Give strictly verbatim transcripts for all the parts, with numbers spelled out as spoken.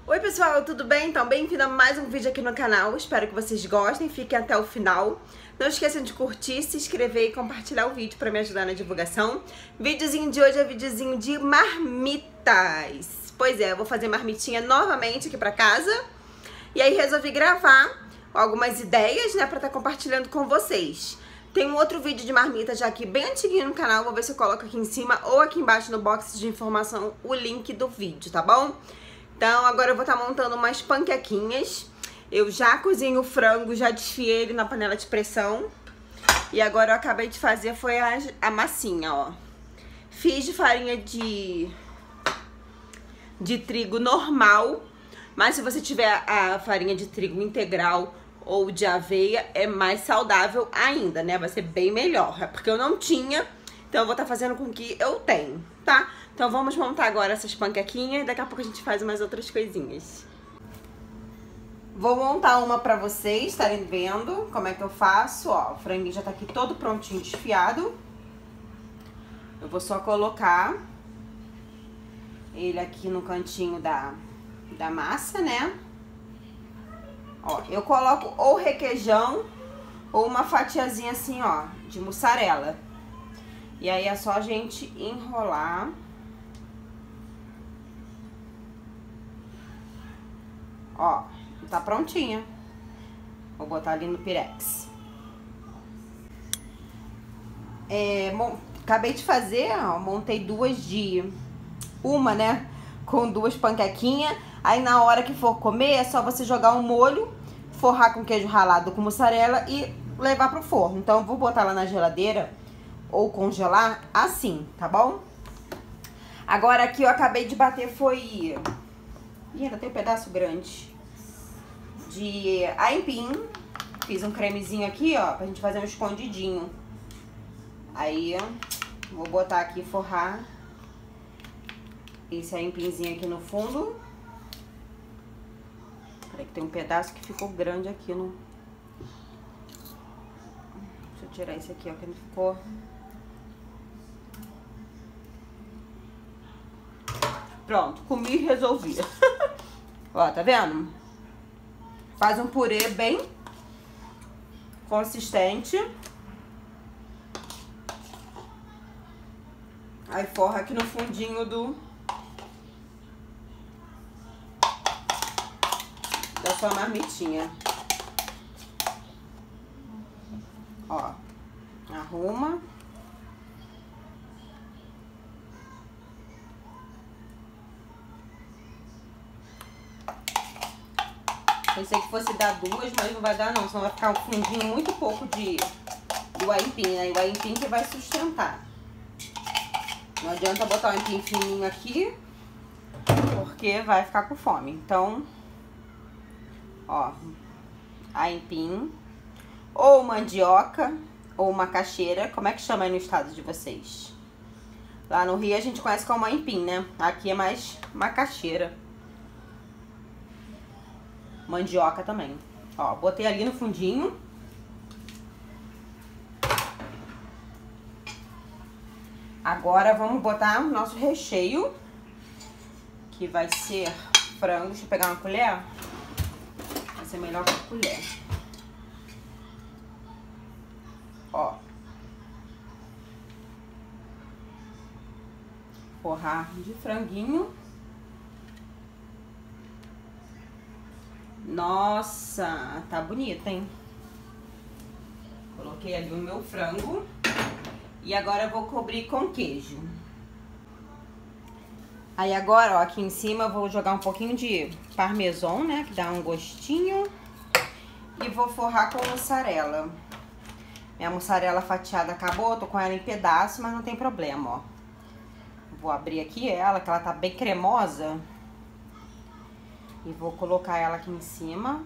Oi pessoal, tudo bem? Então, bem-vindo a mais um vídeo aqui no canal. Espero que vocês gostem, fiquem até o final. Não esqueçam de curtir, se inscrever e compartilhar o vídeo para me ajudar na divulgação. Videozinho de hoje é videozinho de marmitas. Pois é, eu vou fazer marmitinha novamente aqui para casa. E aí resolvi gravar algumas ideias, né, para estar compartilhando com vocês. Tem um outro vídeo de marmita já aqui bem antiguinho no canal, vou ver se eu coloco aqui em cima ou aqui embaixo no box de informação o link do vídeo, tá bom? Então agora eu vou estar montando umas panquequinhas. Eu já cozinho o frango, já desfiei ele na panela de pressão. E agora eu acabei de fazer foi a, a massinha, ó. Fiz de farinha de, de trigo normal, mas se você tiver a farinha de trigo integral ou de aveia, é mais saudável ainda, né? Vai ser bem melhor, é porque eu não tinha, então eu vou estar fazendo com o que eu tenho, tá? Então vamos montar agora essas panquequinhas e daqui a pouco a gente faz umas outras coisinhas. Vou montar uma pra vocês estarem vendo como é que eu faço, ó. O franguinho já tá aqui todo prontinho, desfiado. Eu vou só colocar ele aqui no cantinho da, da massa, né? Ó, eu coloco ou requeijão ou uma fatiazinha assim, ó, de mussarela. E aí é só a gente enrolar. Ó, tá prontinha. Vou botar ali no pirex. É, acabei de fazer, ó, montei duas de... Uma, né, com duas panquequinhas. Aí na hora que for comer, é só você jogar um molho, forrar com queijo ralado com mussarela e levar pro forno. Então eu vou botar lá na geladeira ou congelar assim, tá bom? Agora aqui eu acabei de bater foi... Ih, ainda tem um pedaço grande de aipim. Fiz um cremezinho aqui, ó, pra gente fazer um escondidinho. Aí, vou botar aqui, forrar esse aipimzinho aqui no fundo. Peraí que tem um pedaço que ficou grande aqui no... Deixa eu tirar esse aqui, ó, que não ficou... Pronto, comi e resolvi. Ó, tá vendo? Faz um purê bem consistente. Aí forra aqui no fundinho do... da sua marmitinha. Ó, arruma. Pensei que fosse dar duas, mas não vai dar não, senão vai ficar um fundinho muito pouco de do aipim, né? E o aipim que vai sustentar. Não adianta botar o aipim fininho aqui, porque vai ficar com fome. Então, ó, aipim, ou mandioca, ou macaxeira, como é que chama aí no estado de vocês? Lá no Rio a gente conhece como aipim, né? Aqui é mais macaxeira. Mandioca também. Ó, botei ali no fundinho. Agora vamos botar o nosso recheio, que vai ser frango. Deixa eu pegar uma colher. Vai ser melhor com a colher. Ó. Forrar de franguinho. Nossa, tá bonita, hein? Coloquei ali o meu frango. E agora eu vou cobrir com queijo. Aí agora, ó, aqui em cima eu vou jogar um pouquinho de parmesão, né? Que dá um gostinho. E vou forrar com mussarela. Minha mussarela fatiada acabou, tô com ela em pedaço, mas não tem problema, ó. Vou abrir aqui ela, que ela tá bem cremosa. E vou colocar ela aqui em cima.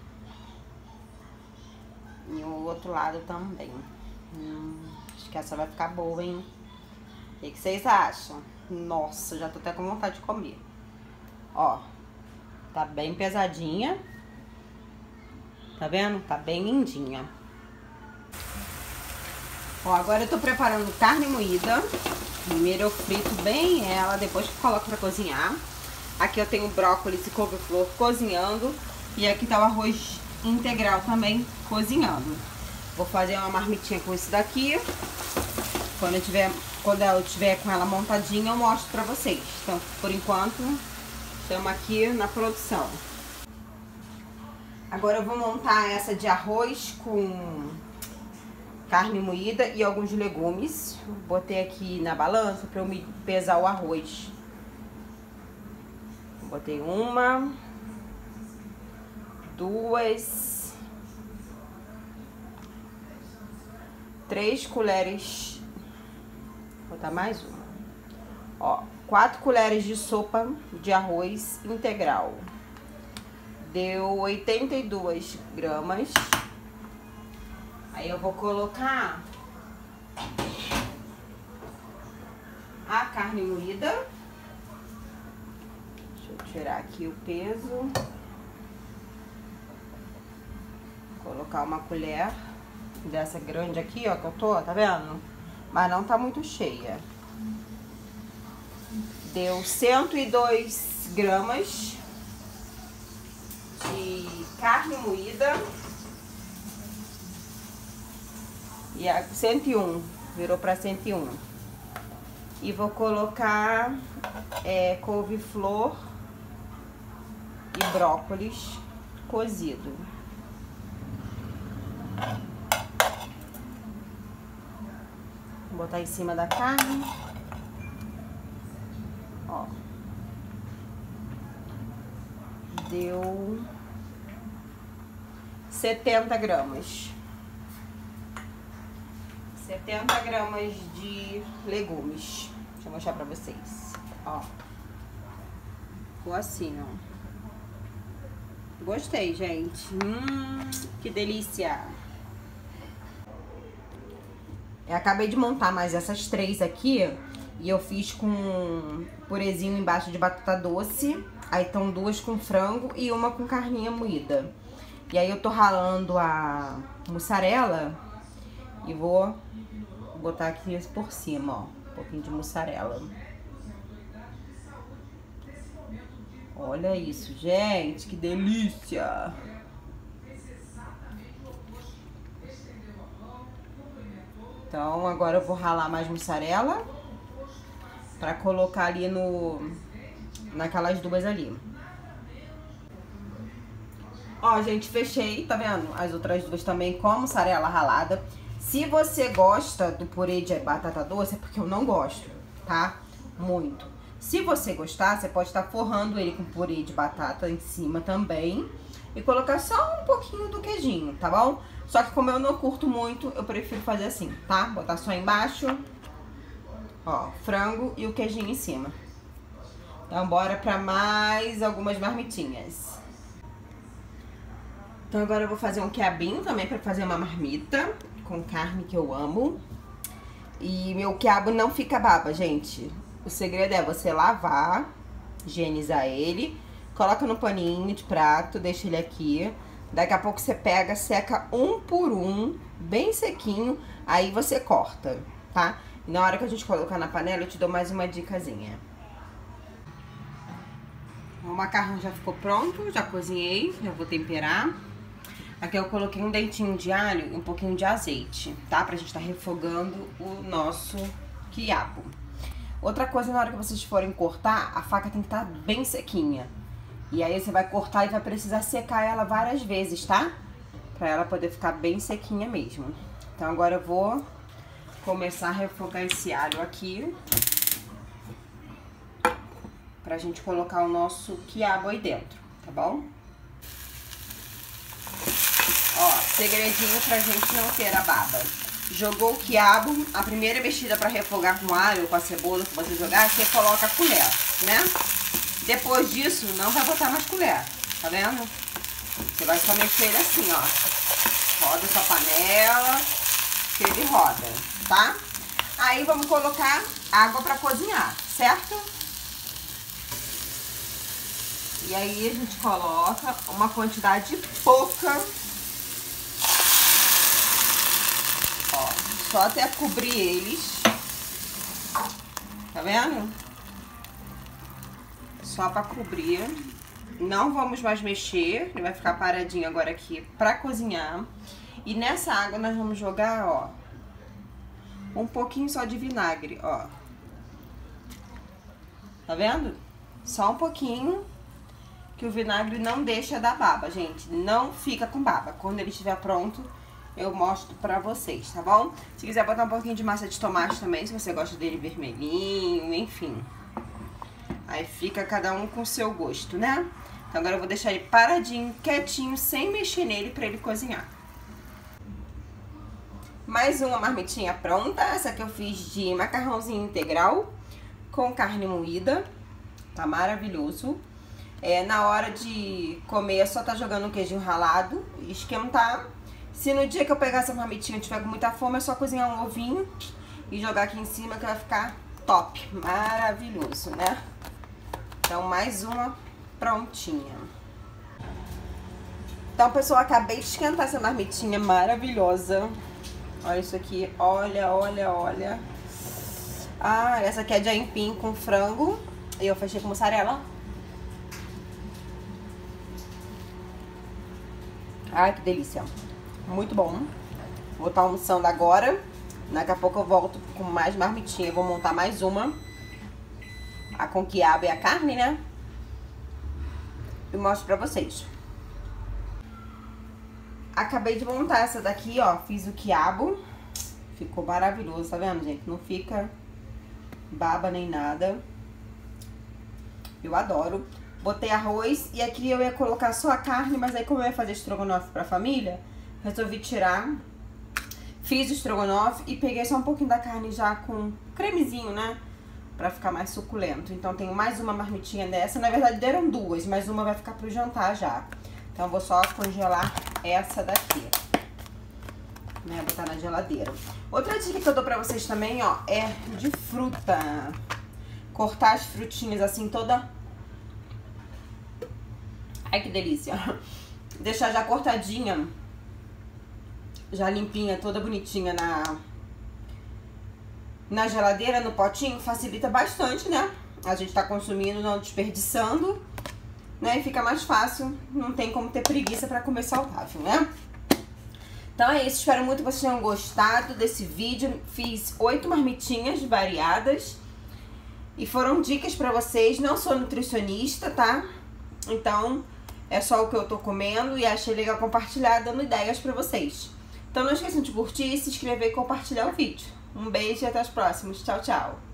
E o outro lado também. Hum, acho que essa vai ficar boa, hein? O que, que vocês acham? Nossa, já tô até com vontade de comer. Ó, tá bem pesadinha. Tá vendo? Tá bem lindinha. Ó, agora eu tô preparando carne moída. Primeiro eu frito bem ela, depois que coloco pra cozinhar. Aqui eu tenho brócolis e couve-flor cozinhando. E aqui tá o arroz integral também cozinhando. Vou fazer uma marmitinha com isso daqui. Quando eu tiver, quando eu tiver com ela montadinha, eu mostro pra vocês. Então, por enquanto, estamos aqui na produção. Agora eu vou montar essa de arroz com carne moída e alguns legumes. Botei aqui na balança pra eu me pesar o arroz. Botei uma, duas, três colheres. Vou botar mais uma. Ó, quatro colheres de sopa de arroz integral. Deu oitenta e duas gramas. Aí eu vou colocar a carne moída. Deixa eu tirar aqui o peso. Vou colocar uma colher dessa grande aqui, ó, que eu tô, tá vendo? Mas não tá muito cheia. Deu cento e dois gramas de carne moída. E a cento e um, virou pra cento e um. E vou colocar é, couve-flor e brócolis cozido. Vou botar em cima da carne. Ó. Deu setenta gramas. setenta gramas de legumes. Deixa eu mostrar pra vocês. Ó. Ficou assim, ó. Gostei, gente. Hum, que delícia. Eu acabei de montar mais essas três aqui. E eu fiz com purezinho embaixo de batata doce. Aí estão duas com frango e uma com carninha moída. E aí eu tô ralando a mussarela. E vou botar aqui por cima, ó. Um pouquinho de mussarela. Olha isso, gente. Que delícia. Então, agora eu vou ralar mais mussarela. Pra colocar ali no... naquelas duas ali. Ó, gente, fechei, tá vendo? As outras duas também com mussarela ralada. Se você gosta do purê de batata doce, é porque eu não gosto, tá? Muito. Se você gostar, você pode estar forrando ele com purê de batata em cima também. E colocar só um pouquinho do queijinho, tá bom? Só que como eu não curto muito, eu prefiro fazer assim, tá? Botar só embaixo, ó, frango e o queijinho em cima. Então, bora pra mais algumas marmitinhas. Então, agora eu vou fazer um quiabinho também pra fazer uma marmita com carne que eu amo. E meu quiabo não fica baba, gente. O segredo é você lavar, higienizar ele, coloca no paninho de prato, deixa ele aqui. Daqui a pouco você pega, seca um por um, bem sequinho, aí você corta, tá? E na hora que a gente colocar na panela, eu te dou mais uma dicasinha. O macarrão já ficou pronto, já cozinhei, já vou temperar. Aqui eu coloquei um dentinho de alho e um pouquinho de azeite, tá? Pra gente tá refogando o nosso quiabo. Outra coisa, na hora que vocês forem cortar, a faca tem que estar bem sequinha. E aí você vai cortar e vai precisar secar ela várias vezes, tá? Pra ela poder ficar bem sequinha mesmo. Então agora eu vou começar a refogar esse alho aqui. Pra gente colocar o nosso quiabo aí dentro, tá bom? Ó, segredinho pra gente não ter a baba. Jogou o quiabo, a primeira mexida pra refogar com alho, com a cebola que você jogar, você coloca a colher, né? Depois disso, não vai botar mais colher, tá vendo? Você vai só mexer ele assim, ó. Roda sua panela, que ele roda, tá? Aí vamos colocar água pra cozinhar, certo? E aí a gente coloca uma quantidade pouca. Ó, só até cobrir eles. Tá vendo? só pra cobrir. Não vamos mais mexer, ele vai ficar paradinho agora aqui pra cozinhar. E nessa água nós vamos jogar, ó, um pouquinho só de vinagre, ó. Tá vendo? Só um pouquinho, que o vinagre não deixa dar baba, gente. Não fica com baba. Quando ele estiver pronto, eu mostro pra vocês, tá bom? Se quiser botar um pouquinho de massa de tomate também, se você gosta dele vermelhinho, enfim. Aí fica cada um com o seu gosto, né? Então agora eu vou deixar ele paradinho, quietinho, sem mexer nele pra ele cozinhar. Mais uma marmitinha pronta. Essa que eu fiz de macarrãozinho integral com carne moída. Tá maravilhoso. É, na hora de comer é só tá jogando um queijinho ralado e esquentar. Se no dia que eu pegar essa marmitinha e tiver com muita fome, é só cozinhar um ovinho e jogar aqui em cima que vai ficar top. Maravilhoso, né? Então, mais uma prontinha. Então, pessoal, acabei de esquentar essa marmitinha maravilhosa. Olha isso aqui. Olha, olha, olha. Ah, essa aqui é de aipim com frango. E eu fechei com mussarela. Ai, que delícia. Muito bom. Vou estar almoçando agora. Daqui a pouco eu volto com mais marmitinha. Vou montar mais uma. A com quiabo e a carne, né? E mostro pra vocês. Acabei de montar essa daqui, ó. Fiz o quiabo. Ficou maravilhoso, tá vendo, gente? Não fica baba nem nada. Eu adoro. Botei arroz e aqui eu ia colocar só a carne, mas aí como eu ia fazer estrogonofe pra família, resolvi tirar. Fiz o estrogonofe e peguei só um pouquinho da carne já com cremezinho, né? Pra ficar mais suculento. Então tenho mais uma marmitinha dessa. Na verdade deram duas, mas uma vai ficar pro jantar já. Então eu vou só congelar essa daqui, né? Botar na geladeira. Outra dica que eu dou pra vocês também, ó, é de fruta. Cortar as frutinhas assim toda... Ai, que delícia. Deixar já cortadinha, já limpinha, toda bonitinha na, na geladeira, no potinho, facilita bastante, né? A gente tá consumindo, não desperdiçando, né? E fica mais fácil, não tem como ter preguiça pra comer saudável, né? Então é isso, espero muito que vocês tenham gostado desse vídeo. Fiz oito marmitinhas variadas e foram dicas pra vocês. Não sou nutricionista, tá? Então... é só o que eu tô comendo e achei legal compartilhar, dando ideias pra vocês. Então não esqueçam de curtir, se inscrever e compartilhar o vídeo. Um beijo e até os próximos. Tchau, tchau!